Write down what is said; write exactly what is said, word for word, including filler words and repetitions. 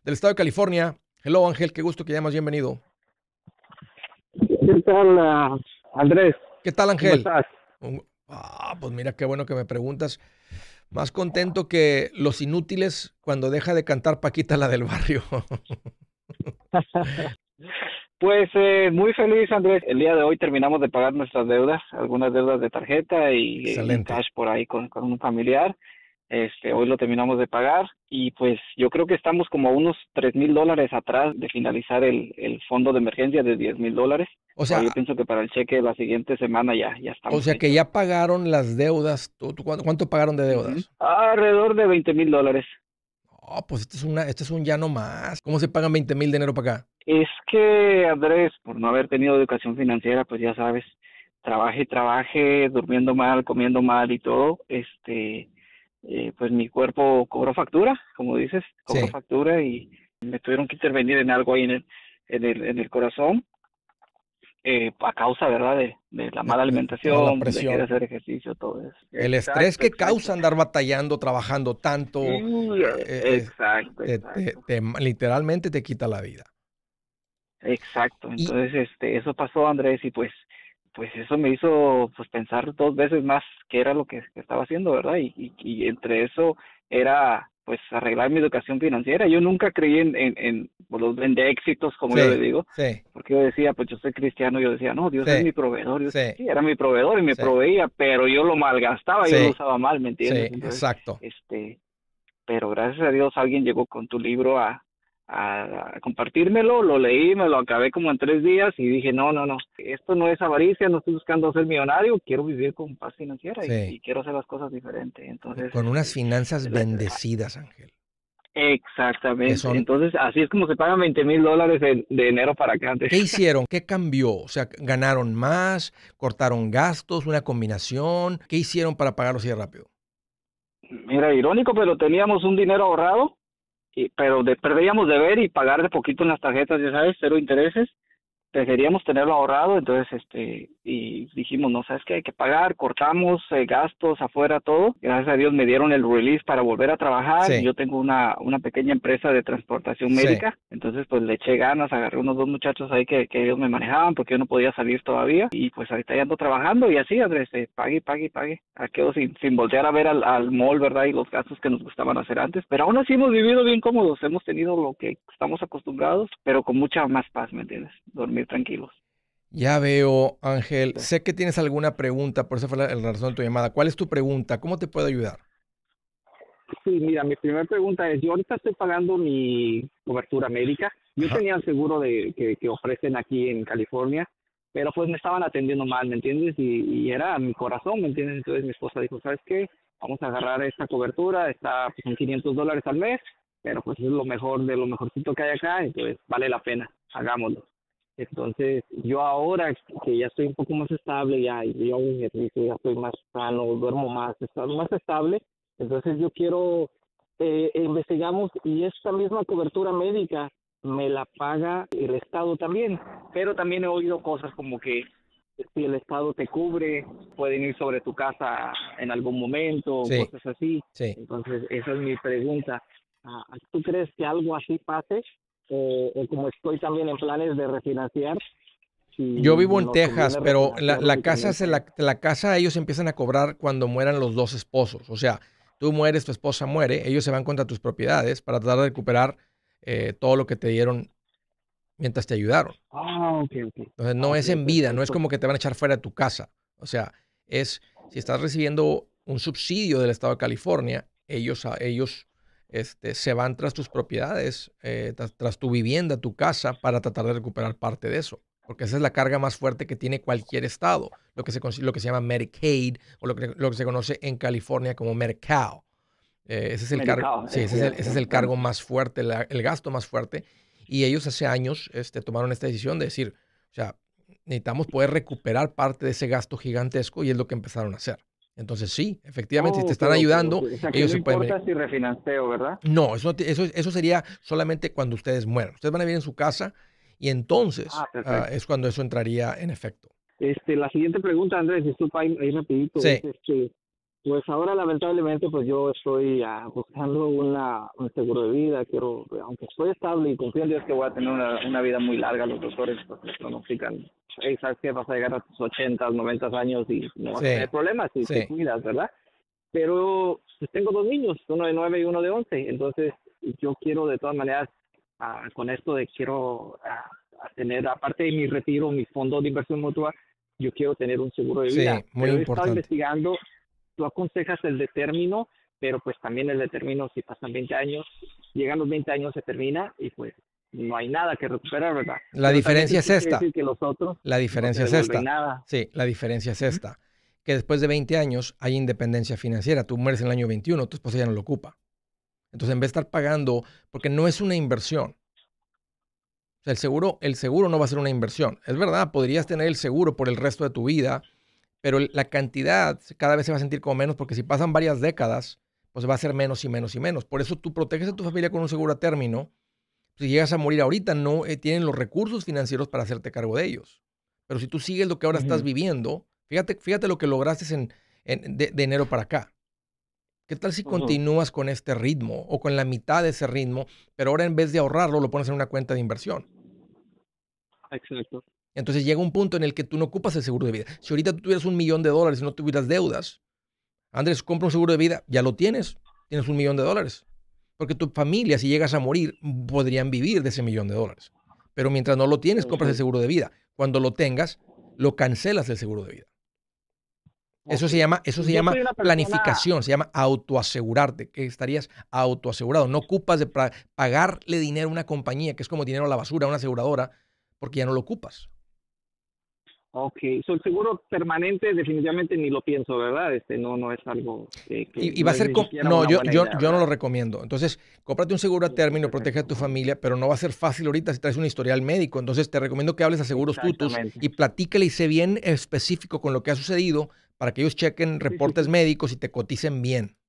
del estado de California. Hello, Ángel, qué gusto que llamas, bienvenido. ¿Qué tal, uh, Andrés? ¿Qué tal, ¿Cómo Ángel? estás? Ah, pues mira, qué bueno que me preguntas. Más contento que los inútiles cuando deja de cantar Paquita, la del barrio. Pues eh, muy feliz, Andrés. El día de hoy terminamos de pagar nuestras deudas, algunas deudas de tarjeta y, y Excelente. cash por ahí con, con un familiar. Este, hoy lo terminamos de pagar y pues yo creo que estamos como a unos tres mil dólares atrás de finalizar el, el fondo de emergencia de diez mil dólares. O So, sea, yo pienso que para el cheque de la siguiente semana ya, ya o estamos sea que listos. ya pagaron las deudas. ¿Tú, tú cuánto, cuánto pagaron de Ujú. deudas? Alrededor de veinte mil dólares. Oh, pues este es una, este es un ya no más. ¿Cómo se pagan veinte mil de enero para acá? Es que, Andrés, por no haber tenido educación financiera, pues ya sabes, trabaje y trabaje, durmiendo mal, comiendo mal y todo, este, eh, pues mi cuerpo cobró factura, como dices, cobró Sí, factura y me tuvieron que intervenir en algo ahí en el, en el, en el corazón, eh, a causa, ¿verdad?, de, de la de, mala de toda la alimentación, dejé de presión. hacer ejercicio, todo eso. El estrés Exacto, que exacto. causa andar batallando, trabajando tanto, Y, eh, eh, eh, exacto, te, te- exacto. te- literalmente te quita la vida. Exacto, Y entonces este eso pasó, Andrés, y pues pues eso me hizo pues pensar dos veces más qué era lo que, que estaba haciendo, ¿verdad? Y, y, y entre eso era pues arreglar mi educación financiera. Yo nunca creí en, en, en pues, los de éxitos, como yo le sí, digo, sí, porque yo decía, pues yo soy cristiano, yo decía, no, Dios es sí, mi proveedor, Dios sí, sí, era mi proveedor y me sí, proveía, pero yo lo malgastaba, yo lo sí, usaba mal, ¿me sí, entiendes? Entonces, exacto. este pero gracias a Dios alguien llegó con tu libro a, a, a compartírmelo, lo leí, me lo acabé como en tres días y dije, no, no, no, esto no es avaricia, no estoy buscando ser millonario, quiero vivir con paz financiera y, Sí, y quiero hacer las cosas diferentes. y Entonces, con unas este, finanzas la- bendecidas, Ángel, que exactamente, son, entonces así es como se pagan veinte mil dólares de, de enero para acá antes. ¿qué hicieron? ¿Qué cambió? O sea, ¿ganaron más? ¿Cortaron gastos? ¿Una combinación? ¿Qué hicieron para pagarlo así de rápido? Mira, irónico, pero teníamos un dinero ahorrado, y, pero de, preferíamos deber y pagar de poquito en las tarjetas, ya sabes, cero intereses. Preferíamos tenerlo ahorrado, entonces, este, y dijimos, no, sabes qué, hay que pagar, cortamos eh, gastos afuera, todo. Gracias a Dios me dieron el release para volver a trabajar. Sí, Yo tengo una, una pequeña empresa de transportación sí. médica, entonces pues le eché ganas, agarré unos dos muchachos ahí que, que ellos me manejaban porque yo no podía salir todavía, y pues ahorita ya ando trabajando y así, Andrés, eh, pague, pague, pague. Ah, quedo sin, sin voltear a ver al, al mall, ¿verdad? Y los gastos que nos gustaban hacer antes, pero aún así hemos vivido bien cómodos, hemos tenido lo que estamos acostumbrados, pero con mucha más paz, ¿me entiendes? Dormir tranquilos. Ya veo, Ángel. Sé que tienes alguna pregunta, por eso fue la, la razón de tu llamada. ¿Cuál es tu pregunta? ¿Cómo te puedo ayudar? Sí, mira, mi primera pregunta es, yo ahorita estoy pagando mi cobertura médica. Yo Ajá. tenía el seguro de, que, que ofrecen aquí en California, pero pues me estaban atendiendo mal, ¿me entiendes? Y, y era mi corazón, ¿me entiendes? Entonces mi esposa dijo, ¿sabes qué? Vamos a agarrar esta cobertura, está pues, en quinientos dólares al mes, pero pues es lo mejor de lo mejorcito que hay acá, entonces vale la pena, hagámoslo. Entonces, yo ahora que ya estoy un poco más estable, ya, yo hago ejercicio, ya estoy más sano, duermo más, estoy más estable, entonces yo quiero, eh, investigamos y esta misma cobertura médica me la paga el Estado también, pero también he oído cosas como que si el Estado te cubre, pueden ir sobre tu casa en algún momento, Sí, cosas así. sí. Entonces, esa es mi pregunta. Ah, ¿tú crees que algo así pase? O, o como estoy también en planes de refinanciar, si Yo vivo en nos Texas, conviene pero la, refinanciarlo la y casa también se pagar. la, la casa ellos empiezan a cobrar cuando mueran los dos esposos. O sea, tú mueres, tu esposa muere, ellos se van contra tus propiedades para tratar de recuperar eh, todo lo que te dieron mientras te ayudaron. Ah, ok, ok. Entonces, no Ok, es en vida, no es perfecto. como que te van a echar fuera de tu casa. O sea, es si estás recibiendo un subsidio del estado de California, ellos, a- ellos este, se van tras tus propiedades, eh, tras, tras tu vivienda, tu casa, para tratar de recuperar parte de eso. Porque esa es la carga más fuerte que tiene cualquier estado, lo que se, consi- lo que se llama Medicaid o lo que, lo que se conoce en California como Medi-Cal. Eh, ese es el cargo, Medicado, sí, es ese es el, ese cierto, es el claro. cargo más fuerte, la- el gasto más fuerte. Y ellos hace años este, tomaron esta decisión de decir, o sea, necesitamos poder recuperar parte de ese gasto gigantesco y es lo que empezaron a hacer. Entonces, sí, efectivamente, si Oh, te ok, están ok, ok. ayudando, O sea que ellos no se pueden venir. importa si refinanceo, ¿verdad? No, eso, no te- eso, eso sería solamente cuando ustedes mueran. Ustedes van a vivir en su casa y Ah, entonces ah, perfecto. es cuando eso entraría en efecto. Este, la siguiente pregunta, Andrés, disculpa ahí, ahí rapidito, es Sí, este, Pues ahora lamentablemente pues yo estoy ah, buscando una, un seguro de vida, quiero, aunque estoy estable y confío en Dios que voy a tener una, una vida muy larga, los doctores pues me pronostican, hey, sabes que vas a llegar a tus ochenta, noventa años y no vas a Sí, tener problemas si te sí. cuidas, ¿verdad? Pero pues, tengo dos niños, uno de nueve y uno de once, entonces yo quiero de todas maneras, ah, con esto de quiero ah, a tener, aparte de mi retiro, mi fondo de inversión mutua, yo quiero tener un seguro de Sí, vida, muy pero he estado importante. investigando, tú aconsejas el de término, pero pues también el de término si pasan veinte años, llegan los veinte años se termina y pues no hay nada que recuperar, ¿verdad? La Pero también te diferencia es escuché esta. decir que los otros La no te diferencia es devuelven esta. nada. Sí, la diferencia es Ujú. esta. Que después de veinte años hay independencia financiera. Tú mueres en el año veintiuno, tu esposa ya no lo ocupa. Entonces, en vez de estar pagando, porque no es una inversión. O sea, el seguro, el seguro no va a ser una inversión. Es verdad, podrías tener el seguro por el resto de tu vida, pero el- la cantidad cada vez se va a sentir como menos porque si pasan varias décadas, pues va a ser menos y menos y menos. Por eso tú proteges a tu familia con un seguro a término. Si llegas a morir ahorita, no eh, tienen los recursos financieros para hacerte cargo de ellos. Pero si tú sigues lo que ahora estás Ujú, viviendo, fíjate, fíjate lo que lograste en, en- de, de enero para acá. ¿Qué tal si ujú, continúas con este ritmo o con la mitad de ese ritmo, pero ahora en vez de ahorrarlo, lo pones en una cuenta de inversión? exacto. Entonces llega un punto en el que tú no ocupas el seguro de vida. Si ahorita tú tuvieras un millón de dólares y no tuvieras deudas, Andrés, compra un seguro de vida, ya lo tienes, tienes un millón de dólares. Porque tu familia, si llegas a morir, podrían vivir de ese millón de dólares. Pero mientras no lo tienes, compras el Ujú. seguro de vida. Cuando lo tengas, lo cancelas el seguro de vida. Eso Ok. se llama, eso se Yo llama soy una persona, planificación, se llama autoasegurarte, que estarías autoasegurado. No ocupas de pra- pagarle dinero a una compañía, que es como dinero a la basura, a una aseguradora, porque ya no lo ocupas. ok, soy seguro permanente, definitivamente ni lo pienso, ¿verdad? Este no, no es algo que, que Y, y va no a es ser, ni com- siquiera no, una yo, buena yo, idea, yo no lo ¿verdad? recomiendo. Entonces, cómprate un seguro a Ok, término, protege a perfecto. tu familia, pero no va a ser fácil ahorita si traes un historial médico. Entonces, te recomiendo que hables a Seguros Tutus Exactamente. y platícale y sé bien específico con lo que ha sucedido para que ellos chequen Sí, sí, reportes sí. médicos y te coticen bien.